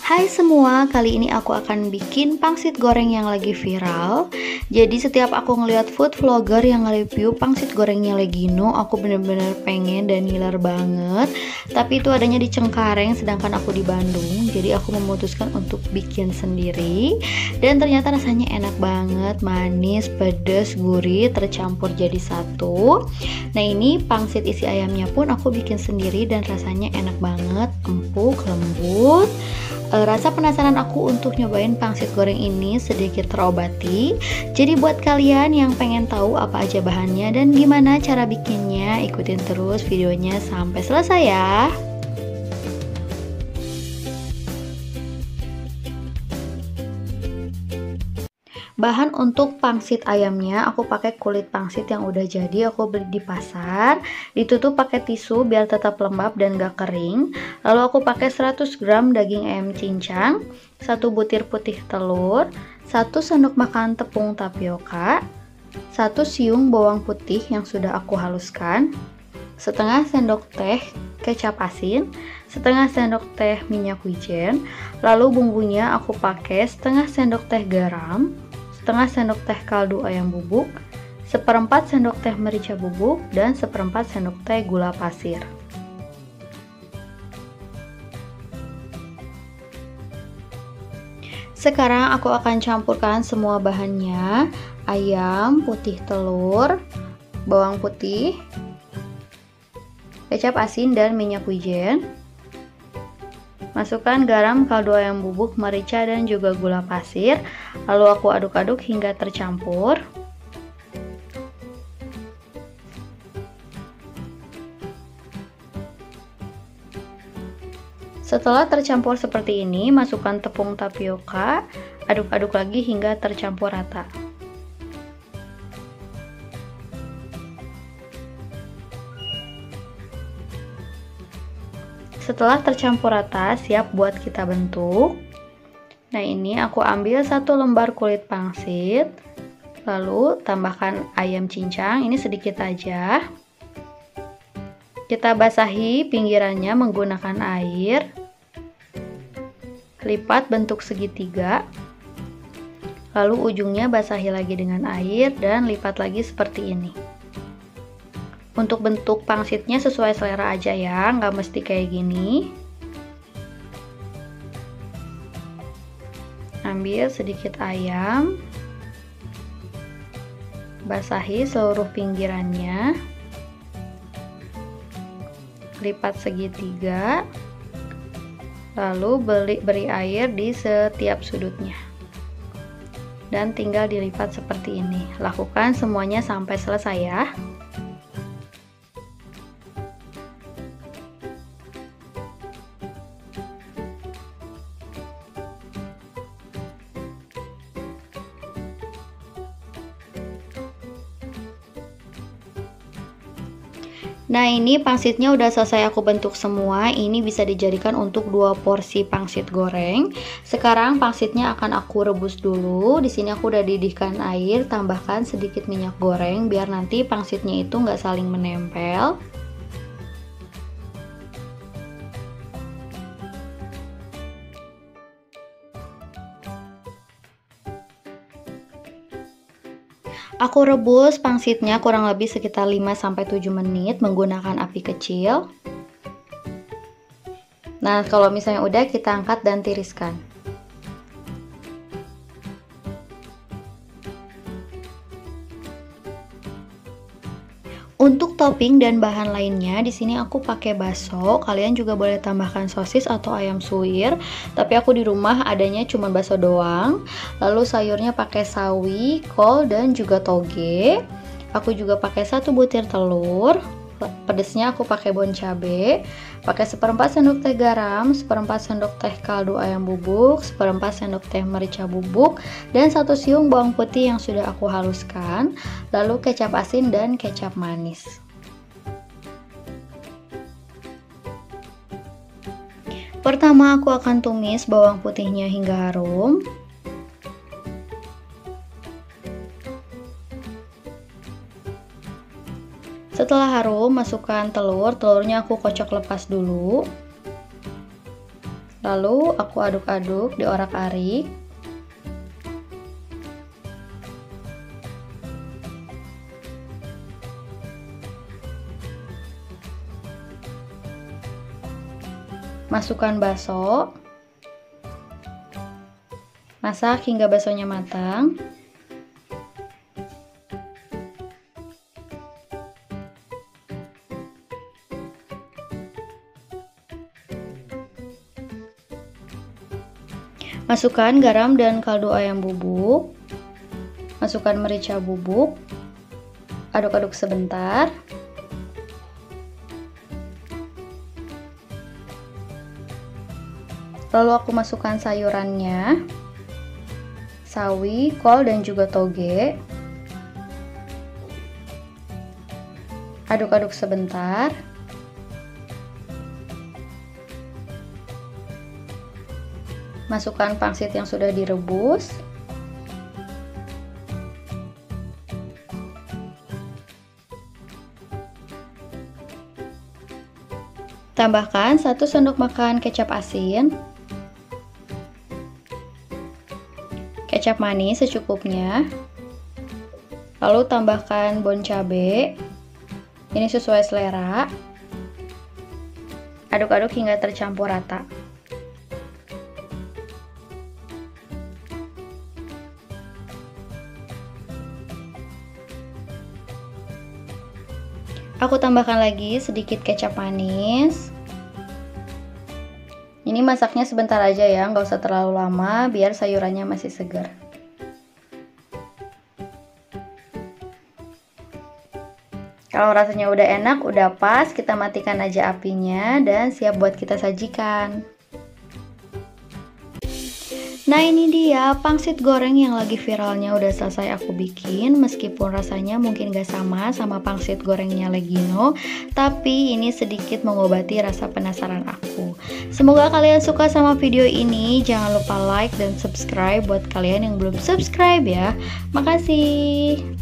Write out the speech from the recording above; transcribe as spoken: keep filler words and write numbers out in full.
Hai semua, kali ini aku akan bikin pangsit goreng yang lagi viral. Jadi setiap aku ngeliat food vlogger yang nge-review pangsit gorengnya Legino, aku bener-bener pengen dan ngiler banget. Tapi itu adanya di Cengkareng, sedangkan aku di Bandung. Jadi aku memutuskan untuk bikin sendiri. Dan ternyata rasanya enak banget, manis, pedas, gurih, tercampur jadi satu. Nah ini pangsit isi ayamnya pun aku bikin sendiri dan rasanya enak banget, empuk, lembut. E, rasa penasaran aku untuk nyobain pangsit goreng ini sedikit terobati. Jadi buat kalian yang pengen tahu apa aja bahannya dan gimana cara bikinnya, ikutin terus videonya sampai selesai ya. Bahan untuk pangsit ayamnya aku pakai kulit pangsit yang udah jadi, aku beli di pasar. Ditutup pakai tisu biar tetap lembab dan gak kering. Lalu aku pakai seratus gram daging ayam cincang, satu butir putih telur, satu sendok makan tepung tapioka, satu siung bawang putih yang sudah aku haluskan, setengah sendok teh kecap asin, setengah sendok teh minyak wijen. Lalu bumbunya aku pakai setengah sendok teh garam, setengah sendok teh kaldu ayam bubuk, seperempat sendok teh merica bubuk, dan seperempat sendok teh gula pasir. Sekarang aku akan campurkan semua bahannya: ayam, putih telur, bawang putih, kecap asin, dan minyak wijen. Masukkan garam, kaldu ayam bubuk, merica, dan juga gula pasir. Lalu aku aduk-aduk hingga tercampur. Setelah tercampur seperti ini, masukkan tepung tapioka, aduk-aduk lagi hingga tercampur rata. Setelah tercampur rata, siap buat kita bentuk. Nah ini aku ambil satu lembar kulit pangsit, lalu tambahkan ayam cincang, ini sedikit aja. Kita basahi pinggirannya menggunakan air, lipat bentuk segitiga, lalu ujungnya basahi lagi dengan air dan lipat lagi seperti ini. Untuk bentuk pangsitnya sesuai selera aja ya, nggak mesti kayak gini. Ambil sedikit ayam, basahi seluruh pinggirannya, lipat segitiga, lalu beri, beri air di setiap sudutnya. Dan tinggal dilipat seperti ini. Lakukan semuanya sampai selesai ya. Nah ini pangsitnya udah selesai aku bentuk semua. Ini bisa dijadikan untuk dua porsi pangsit goreng. Sekarang pangsitnya akan aku rebus dulu. Di sini aku udah didihkan air, tambahkan sedikit minyak goreng biar nanti pangsitnya itu nggak saling menempel. Aku rebus pangsitnya kurang lebih sekitar lima sampai tujuh menit menggunakan api kecil. Nah, kalau misalnya udah, kita angkat dan tiriskan. Untuk topping dan bahan lainnya, di sini aku pakai bakso. Kalian juga boleh tambahkan sosis atau ayam suwir, tapi aku di rumah adanya cuma bakso doang. Lalu sayurnya pakai sawi, kol, dan juga toge. Aku juga pakai satu butir telur. Pedesnya aku pakai bon cabe, pakai seperempat sendok teh garam, seperempat sendok teh kaldu ayam bubuk, seperempat sendok teh merica bubuk, dan satu siung bawang putih yang sudah aku haluskan, lalu kecap asin dan kecap manis. Pertama aku akan tumis bawang putihnya hingga harum. Setelah harum, masukkan telur. Telurnya aku kocok lepas dulu. Lalu aku aduk-aduk, diorak-arik. Masukkan bakso. Masak hingga baksonya matang. Masukkan garam dan kaldu ayam bubuk. Masukkan merica bubuk. Aduk-aduk sebentar. Lalu aku masukkan sayurannya. Sawi, kol, dan juga toge. Aduk-aduk sebentar. Masukkan pangsit yang sudah direbus. Tambahkan satu sendok makan kecap asin. Kecap manis secukupnya. Lalu tambahkan bon cabe. Ini sesuai selera. Aduk-aduk hingga tercampur rata. Aku tambahkan lagi sedikit kecap manis. Ini masaknya sebentar aja ya, nggak usah terlalu lama biar sayurannya masih segar. Kalau rasanya udah enak, udah pas, kita matikan aja apinya dan siap buat kita sajikan. Nah ini dia pangsit goreng yang lagi viralnya udah selesai aku bikin. Meskipun rasanya mungkin gak sama sama pangsit gorengnya Legino, tapi ini sedikit mengobati rasa penasaran aku. Semoga kalian suka sama video ini. Jangan lupa like dan subscribe buat kalian yang belum subscribe ya. Makasih.